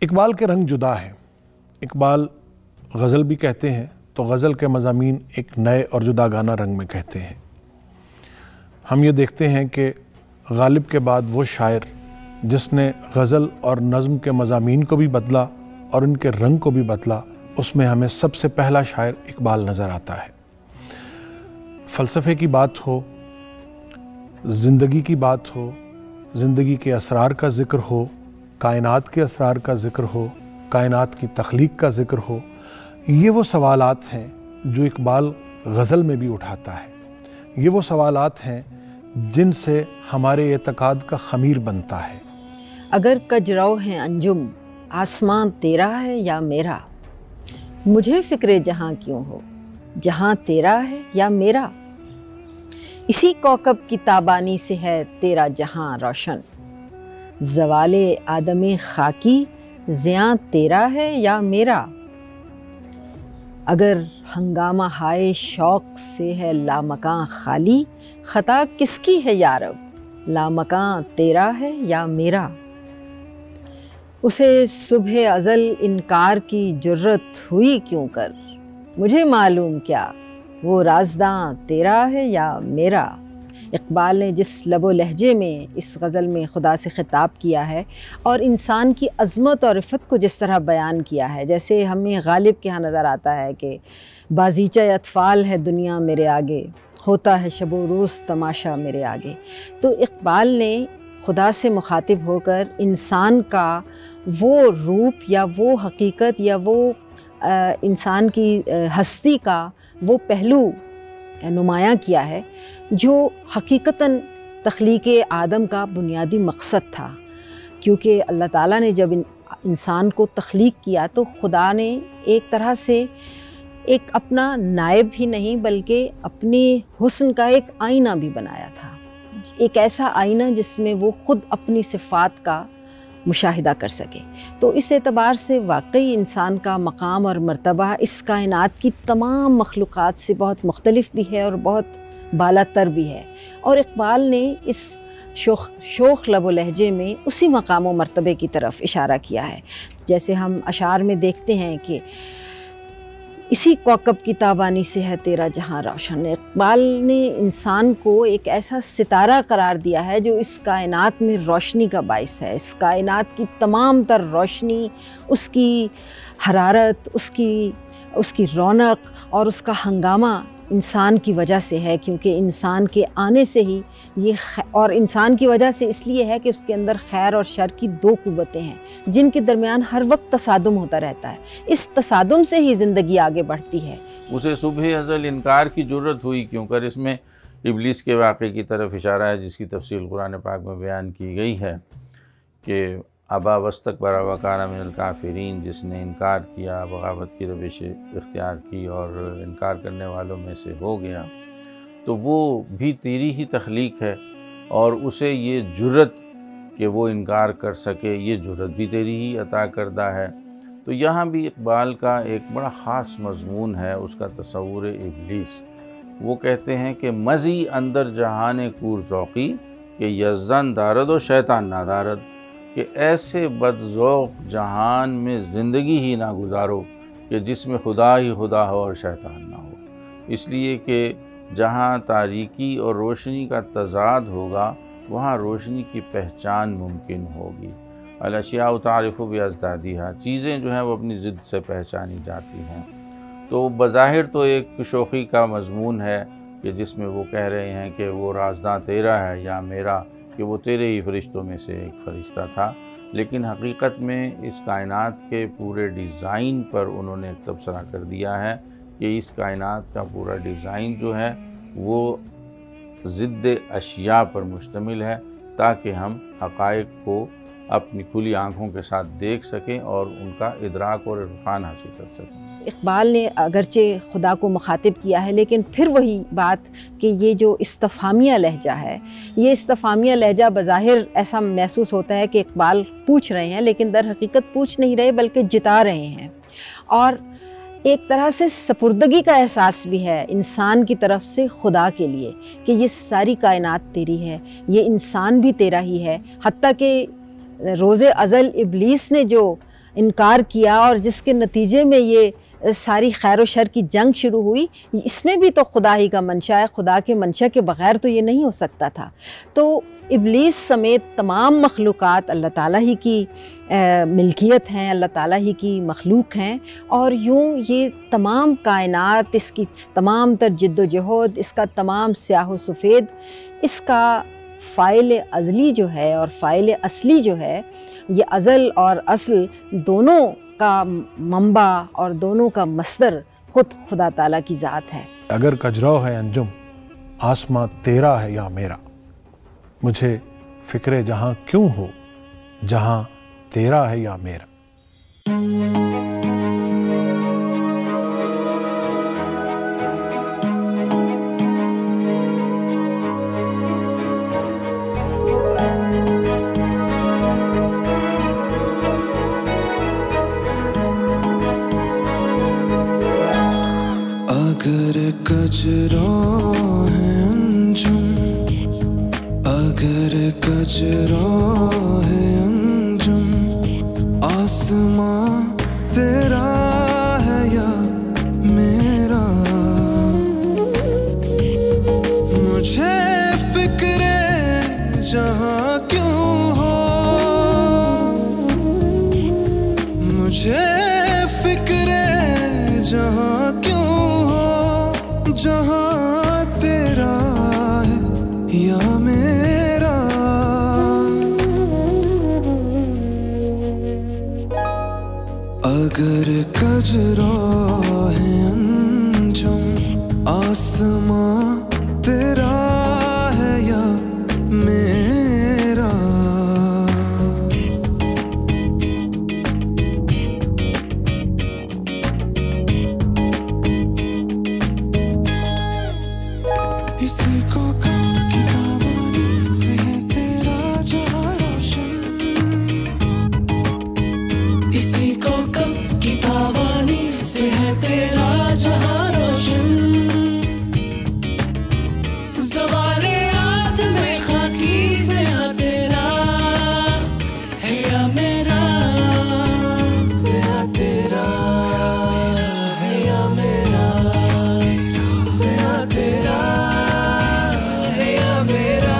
इकबाल के रंग जुदा हैं। इकबाल गज़ल भी कहते हैं तो गज़ल के मज़ामीन एक नए और जुदागाना रंग में कहते हैं। हम ये देखते हैं कि गालिब के बाद वो शायर जिसने गज़ल और नज़्म के मज़ामीन को भी बदला और उनके रंग को भी बदला, उसमें हमें सबसे पहला शायर इकबाल नज़र आता है। फ़लसफ़े की बात हो, ज़िंदगी की बात हो, ज़िंदगी के असरार का ज़िक्र हो, कायनात के असरार का ज़िक्र हो, कायनात की तख्लीक का ज़िक्र हो, ये वो सवालात हैं जो इकबाल गज़ल में भी उठाता है। ये वो सवालात हैं जिनसे हमारे एतक़ाद का ख़मीर बनता है। अगर कजरौ हैं अंजुम, आसमान तेरा है या मेरा, मुझे फ़िक्रे जहाँ क्यों हो, जहाँ तेरा है या मेरा। इसी कौकब की ताबानी से है तेरा जहाँ रोशन, ज़वाले आदमे खाकी ज़ियाँ तेरा है या मेरा। अगर हंगामा हाय शौक़ से है लामकां खाली, ख़ता किसकी है यारब, लामकां तेरा है या मेरा। उसे सुबह अज़ल इनकार की जुर्रत हुई क्यों कर, मुझे मालूम क्या वो राज़दां तेरा है या मेरा। इकबाल ने जिस लबो लहजे में इस गज़ल में खुदा से ख़िताब किया है और इंसान की अज़मत और इफ़्फ़त को जिस तरह बयान किया है, जैसे हमें गालिब के यहाँ नज़र आता है कि बाज़ीचा अतफ़ाल है दुनिया मेरे आगे, होता है शबो रोज़ तमाशा मेरे आगे। तो इकबाल ने खुदा से मुखातिब होकर इंसान का वो रूप या वो हकीकत या वो इंसान की हस्ती का वो पहलू नुमायाँ किया है जो हकीकतन तख्लीक़ आदम का बुनियादी मकसद था। क्योंकि अल्लाह ताला ने जब इंसान को तख्लीक़ किया तो खुदा ने एक तरह से एक अपना नायब ही नहीं बल्कि अपने हुस्न का एक आईना भी बनाया था। एक ऐसा आईना जिसमें वो ख़ुद अपनी सिफ़ात का मुशाहिदा कर सके। तो इस एतबार से वाकई इंसान का मकाम और मर्तबा इस कायनात की तमाम मखलूक़ात से बहुत मुख्तलिफ भी है और बहुत बालातर भी है। और इकबाल ने इस शोख लबो लहजे में उसी मकाम व मर्तबे की तरफ इशारा किया है। जैसे हम अशार में देखते हैं कि इसी कौकब की ताबानी से है तेरा जहाँ रोशन। इकबाल ने इंसान को एक ऐसा सितारा करार दिया है जो इस कायनात में रोशनी का बाइस है। इस कायनात की तमाम तर रोशनी, उसकी हरारत, उसकी रौनक और उसका हंगामा इंसान की वजह से है। क्योंकि इंसान के आने से ही ये और इंसान की वजह से इसलिए है कि उसके अंदर खैर और शर की दो कुव्वतें हैं जिनके दरमियान हर वक्त तसादुम होता रहता है। इस तसादुम से ही ज़िंदगी आगे बढ़ती है। उसे सुबह अज़ल इनकार की ज़रूरत हुई क्यों कर, इसमें इब्लीस के वाक़े की तरफ इशारा है जिसकी तफसील कुरान पाक में बयान की गई है कि अबा वस्तकबरा व काना मिनल काफ़िरीन, जिसने इनकार किया, बगावत की रविश इख्तियार की और इनकार करने वालों में से हो गया, तो वो भी तेरी ही तख्लीक है और उसे ये जुर्रत कि वो इनकार कर सके, ये जुर्रत भी तेरी ही अता करदा है। तो यहाँ भी इकबाल का एक बड़ा ख़ास मज़मून है उसका तसव्वुर इब्लीस। वो कहते हैं कि मज़ी अंदर जहान कूर ज़ौक़ी कि यज़्ज़न दारद व शैतान ना दारद, कि ऐसे बदज़ौक़ जहान में ज़िंदगी ही ना गुजारो कि जिसमें खुदा ही खुदा हो और शैतान ना हो। इसलिए कि जहाँ तारीकी और रोशनी का तज़ाद होगा वहाँ रोशनी की पहचान मुमकिन होगी। अल-अशियाउ तारिफ़ु बिअज़दादिहा, चीज़ें जो हैं वो अपनी ज़िद से पहचानी जाती हैं। तो बज़ाहिर तो एक शोखी का मज़मून है कि जिसमें वो कह रहे हैं कि वो राज़दां तेरा है या मेरा, कि वो तेरे ही फ़रिश्तों में से एक फ़रिश्ता था। लेकिन हकीकत में इस कायनात के पूरे डिज़ाइन पर उन्होंने एक तबसरा कर दिया है कि इस कायनात का पूरा डिज़ाइन जो है वो ज़िद्द अशिया पर मुश्तमिल है ताकि हम हक़ाइक़ को अपनी खुली आँखों के साथ देख सकें और उनका इदराक और इरफान हासिल कर सकें। इकबाल ने अगरचे खुदा को मुखातिब किया है लेकिन फिर वही बात कि ये जो इस्तफ़ामिया लहजा है, ये इस्तफ़ामिया लहजा बज़ाहिर ऐसा महसूस होता है कि इकबाल पूछ रहे हैं, लेकिन दर हकीकत पूछ नहीं रहे बल्कि जिता रहे हैं। और एक तरह से सपुर्दगी का एहसास भी है इंसान की तरफ से खुदा के लिए कि ये सारी कायनात तेरी है, ये इंसान भी तेरा ही है। हत्ता कि रोज़े अज़ल इब्लीस ने जो इनकार किया और जिसके नतीजे में ये सारी खैर व शर की जंग शुरू हुई, इसमें भी तो खुदा ही का मंशा है। खुदा के मंशा के बग़ैर तो ये नहीं हो सकता था। तो इब्लीस समेत तमाम मखलूक़ात अल्लाह ताला ही की मिल्कियत हैं, अल्लाह ताला ही की मखलूक हैं, और यूँ ये तमाम कायनात, इसकी तमाम तर जिद्दोजहद, इसका तमाम स्याह सफ़ेद, इसका फ़ाइल अज़ली जो है और फ़ाइल असली जो है, ये अज़ल और असल दोनों का मंबा और दोनों का मस्दर खुद खुदा ताला की ज़ात है। अगर कजरौ है अंजुम, आसमां तेरा है या मेरा, मुझे फ़िक्रे जहाँ क्यों हो, जहाँ तेरा है या मेरा। अगर कजरौ है अंजुम, अगर कजरौ है अंजुम, आसमां तेरा है या मेरा, मुझे फिक्रे जहाँ क्यों हो, मुझे फिक्रे जहाँ क्यों हो, जहाँ तेरा है या मेरा। अगर कजरौ है अंजुम, आसमां तेरा है या मेरा। इसी को कम किताबानी से है तेरा जहाँ रोशन, इसी को कम किताबानी से है तेरा जहाँ रोशन, ज़वाले याद में खाकी से है तेरा है या मेरा, से है तेरा है या मेरा, से है तेरा है या मेरा।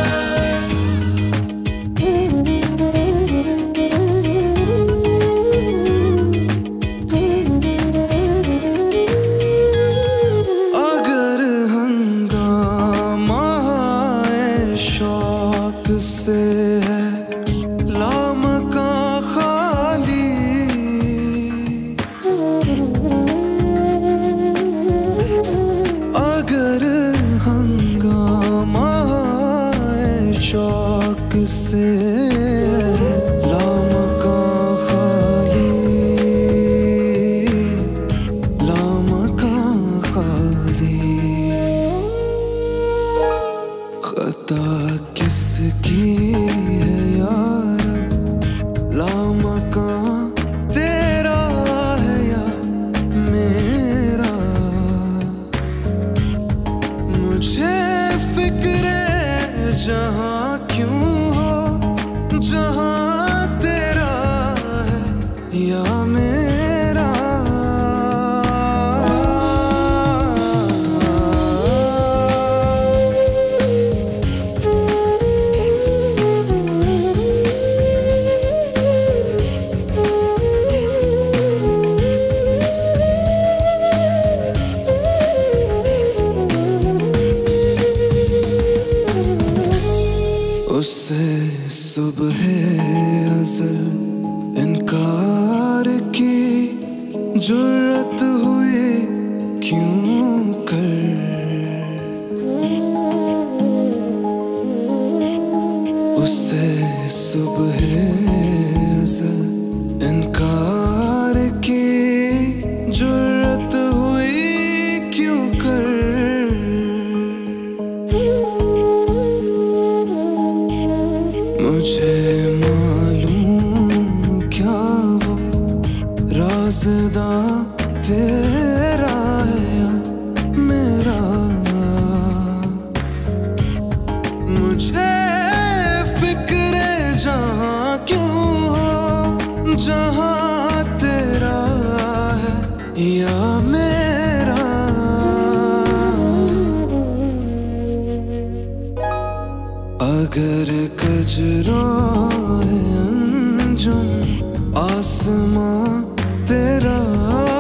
अगर हंगामा है शौक से है लामका खाली, अगर हंगामा है शौक से लामका खाली, लामका खाली, खता किसकी है यार, लामका तेरा है या मेरा, मुझे फिक्रे जहाँ क्यों हो, जहाँ तेरा है या मेरा। उससे सुबह अज़ल इनकार की जुर्रत हुई क्यों कर, उससे सुबह अज़ल इनकार की जुर्रत हुई क्यों कर, मुझे मालूम क्या वो राज़दां तेरा है या मेरा, मुझे फिक्रे जहाँ क्यों हो, जहाँ अगर कजरा है अंजुम आसमां तेरा